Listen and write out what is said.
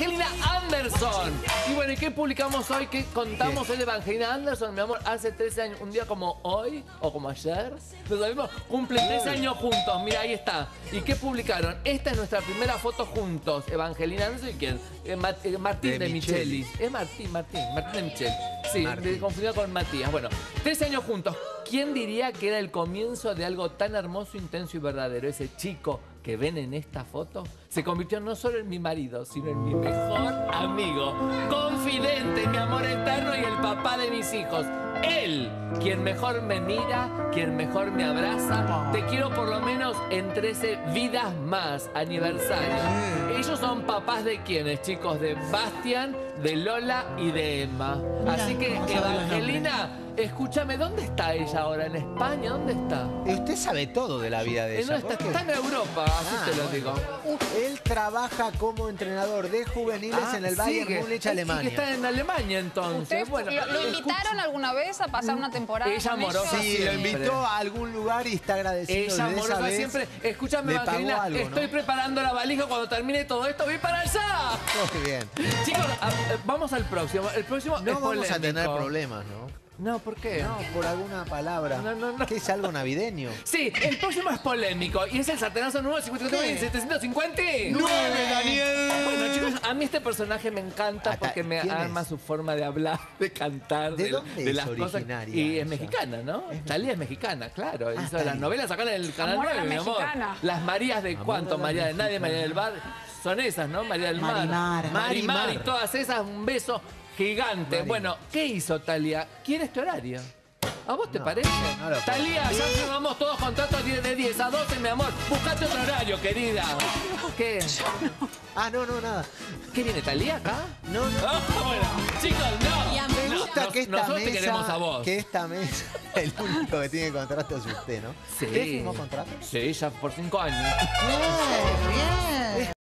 Evangelina Anderson. Y bueno, ¿y qué publicamos hoy? ¿Qué contamos hoy de Evangelina Anderson? Mi amor, hace 13 años, un día como hoy o como ayer, nos sabemos, cumplen 13 años juntos. Mira, ahí está. ¿Y qué publicaron? Esta es nuestra primera foto juntos. Evangelina Anderson y ¿quién? Martín de Michelis. Es Martín de Michelis. Sí, me confundí con Matías. Bueno, 13 años juntos. ¿Quién diría que era el comienzo de algo tan hermoso, intenso y verdadero? Ese chico que ven en esta foto se convirtió no solo en mi marido, sino en mi mejor amigo, confidente, mi amor eterno y el papá de mis hijos. Él, quien mejor me mira, quien mejor me abraza. Te quiero por lo menos en 13 vidas más, aniversario. Ellos son papás de quienes, chicos, de Bastián, de Lola y de Emma. Así que, Evangelina, escúchame, ¿dónde está ella ahora? ¿En España? ¿Dónde está? Usted sabe todo de la vida de ella. No, está en Europa, así te lo digo. Él trabaja como entrenador de juveniles en el Bayern Múnich, Alemania. Que está en Alemania, entonces. Bueno, ¿Lo invitaron alguna vez a pasar una temporada? Ella amorosa. Sí, lo invitó a algún lugar y está agradecido. Ella amorosa siempre. Escúchame, Evangelina, estoy preparando la valija. Cuando termine todo esto, voy para allá. Muy bien. Chicos, vamos al próximo. El próximo no es vamos a tener polémico. problemas, ¿no? No, ¿por qué? No, por alguna palabra. No. Que es algo navideño. Sí, el próximo es polémico. Y es el sartenazo número 59.759, Daniel. Bueno, chicos, a mí este personaje me encanta porque me ama su forma de hablar, de cantar, ¿De dónde de es las cosas. originaria Y es ella? mexicana, ¿no? Talía es mexicana, claro. Hizo Talía. las novelas acá en el Canal Amor a 9, la mi amor. mexicana. Las Marías de cuánto, María de Nadie, María del Bar. Son esas, ¿no? María del Mar. Marimar y todas esas, un beso gigante. Bueno, ¿qué hizo Talía? ¿Quiere este horario? ¿A vos te parece? No Talía, ya firmamos todos contratos 10 de 10 a 12, mi amor. Buscate otro horario, querida. ¿Qué? No, nada. ¿Qué viene, Talía acá? No. Bueno, chicos, no. Me gusta que Nosotros te queremos a vos. Que esta mesa, el único que tiene contrato es usted, ¿no? Sí. ¿Usted firmó contrato? Sí, ya por 5 años. Bien, bien.